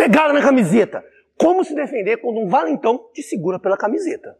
Pegada na camiseta. Como se defender quando um valentão te segura pela camiseta.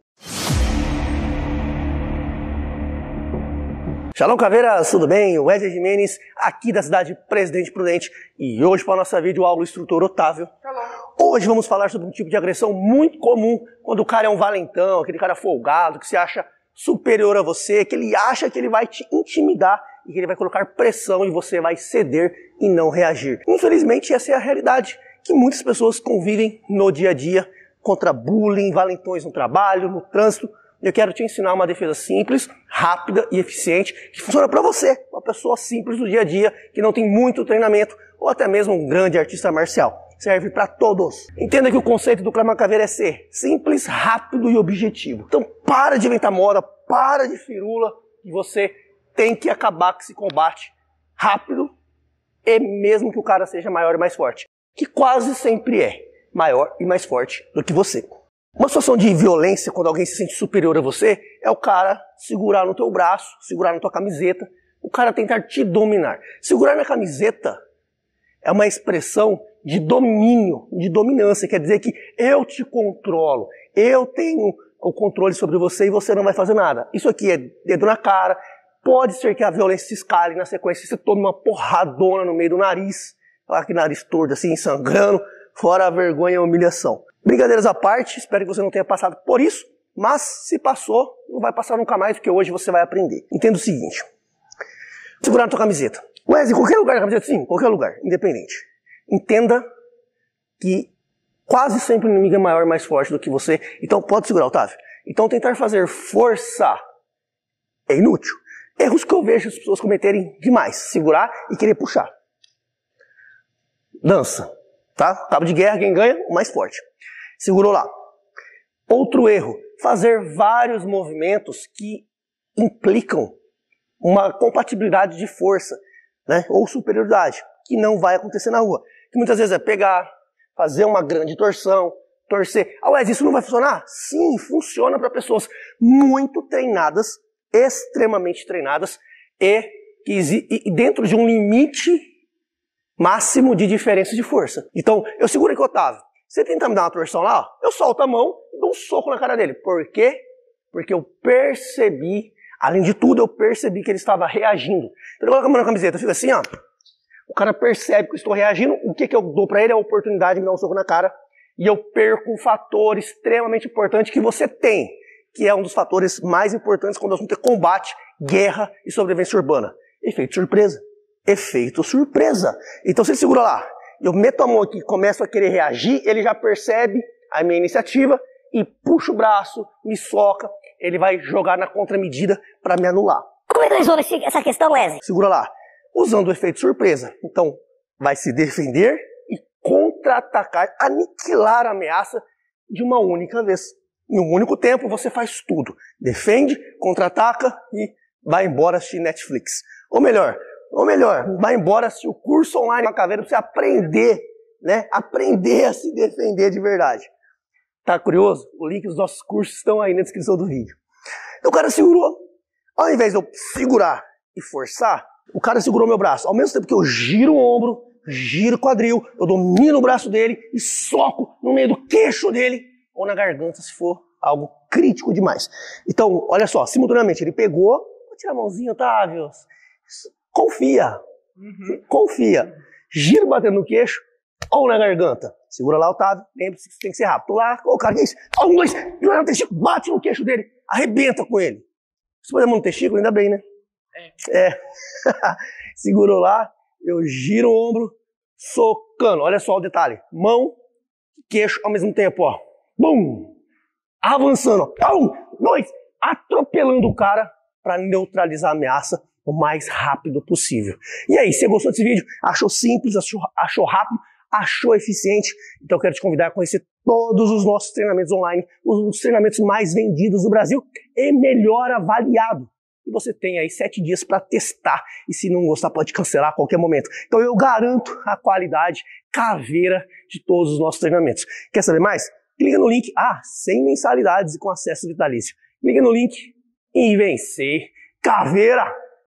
Shalom, caveiras, tudo bem? Wesley Jimenez, aqui da cidade de Presidente Prudente. E hoje para a nossa videoaula, o instrutor Otávio. Shalom. Hoje vamos falar sobre um tipo de agressão muito comum quando o cara é um valentão, aquele cara folgado, que se acha superior a você, que ele acha que ele vai te intimidar e que ele vai colocar pressão e você vai ceder e não reagir. Infelizmente, essa é a realidade que muitas pessoas convivem no dia a dia contra bullying, valentões no trabalho, no trânsito. Eu quero te ensinar uma defesa simples, rápida e eficiente, que funciona para você, uma pessoa simples do dia a dia, que não tem muito treinamento, ou até mesmo um grande artista marcial. Serve para todos. Entenda que o conceito do Krav Maga Caveira é ser simples, rápido e objetivo. Então para de inventar moda, para de firula, e você tem que acabar com esse combate rápido, e mesmo que o cara seja maior e mais forte, que quase sempre é maior e mais forte do que você. Uma situação de violência, quando alguém se sente superior a você, é o cara segurar no teu braço, segurar na tua camiseta, o cara tentar te dominar. Segurar na camiseta é uma expressão de domínio, de dominância, quer dizer que eu te controlo, eu tenho o controle sobre você e você não vai fazer nada. Isso aqui é dedo na cara, pode ser que a violência se escale, na sequência você tome uma porradona no meio do nariz, aquele nariz torto assim, sangrando, fora a vergonha e a humilhação. Brincadeiras à parte, espero que você não tenha passado por isso, mas se passou, não vai passar nunca mais, porque hoje você vai aprender. Entenda o seguinte, segurar na tua camiseta. Wesley, em qualquer lugar da camiseta? Sim, qualquer lugar, independente. Entenda que quase sempre o inimigo é maior e mais forte do que você, então pode segurar, Otávio. Então tentar fazer força é inútil. Erros que eu vejo as pessoas cometerem demais, segurar e querer puxar. Dança, tá? Cabo de guerra, quem ganha? O mais forte. Segurou lá. Outro erro, fazer vários movimentos que implicam uma compatibilidade de força, né? Ou superioridade, que não vai acontecer na rua. Que muitas vezes é pegar, fazer uma grande torção, torcer. Ah, Wesley, isso não vai funcionar? Sim, funciona para pessoas muito treinadas, extremamente treinadas e dentro de um limite máximo de diferença de força. Então, eu seguro aqui, Otávio. Você tenta me dar uma torção lá, ó, eu solto a mão e dou um soco na cara dele. Por quê? Porque eu percebi, além de tudo, eu percebi que ele estava reagindo. Então, ele coloca a mão na camiseta, fica assim, ó. O cara percebe que eu estou reagindo, o que eu dou para ele é a oportunidade de me dar um soco na cara. E eu perco um fator extremamente importante que você tem, que é um dos fatores mais importantes quando nós vamos ter combate, guerra e sobrevivência urbana. Efeito surpresa. Efeito surpresa. Então você segura lá, eu meto a mão aqui, começo a querer reagir, ele já percebe a minha iniciativa e puxa o braço, me soca, ele vai jogar na contramedida para me anular. Como é que resolve essa questão, Wesley? Segura lá, usando o efeito surpresa. Então vai se defender e contra-atacar, aniquilar a ameaça de uma única vez. Em um único tempo você faz tudo. Defende, contra-ataca e vai embora assistir Netflix. Ou melhor, vai embora assistir o curso online da Caveira para você aprender, né? Aprender a se defender de verdade. Tá curioso? O link dos nossos cursos estão aí na descrição do vídeo. Então o cara segurou. Ao invés de eu segurar e forçar, o cara segurou meu braço. Ao mesmo tempo que eu giro o ombro, giro o quadril, eu domino o braço dele e soco no meio do queixo dele ou na garganta, se for algo crítico demais. Então, olha só, simultaneamente ele pegou, vou tirar a mãozinha, Otávio. Confia, confia. Giro batendo no queixo ou na garganta. Segura lá, Otávio. Lembre-se que você tem que ser rápido. Lá, ô cara, que é isso? Um, dois, bate no queixo dele, arrebenta com ele. Você põe a mão no testículo, ainda bem, né? É. Segurou lá, eu giro o ombro, socando. Olha só o detalhe. Mão, queixo ao mesmo tempo, ó. Bum! Avançando, ó. Um, dois, atropelando o cara para neutralizar a ameaça o mais rápido possível. E aí, você gostou desse vídeo? Achou simples, achou rápido, achou eficiente? Então eu quero te convidar a conhecer todos os nossos treinamentos online, os treinamentos mais vendidos do Brasil e melhor avaliado. E você tem aí 7 dias para testar e se não gostar pode cancelar a qualquer momento. Então eu garanto a qualidade caveira de todos os nossos treinamentos. Quer saber mais? Clica no link, sem mensalidades e com acesso vitalício. Clica no link e vencer caveira!